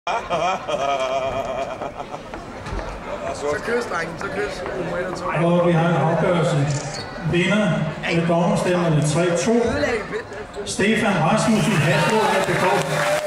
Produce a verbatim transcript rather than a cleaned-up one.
Så kys, drengen, så kys. Og vi har en afgørelse. Vinder med dommerstemmerne tre to. Stefan Rasmussen Præmie overrækkelse.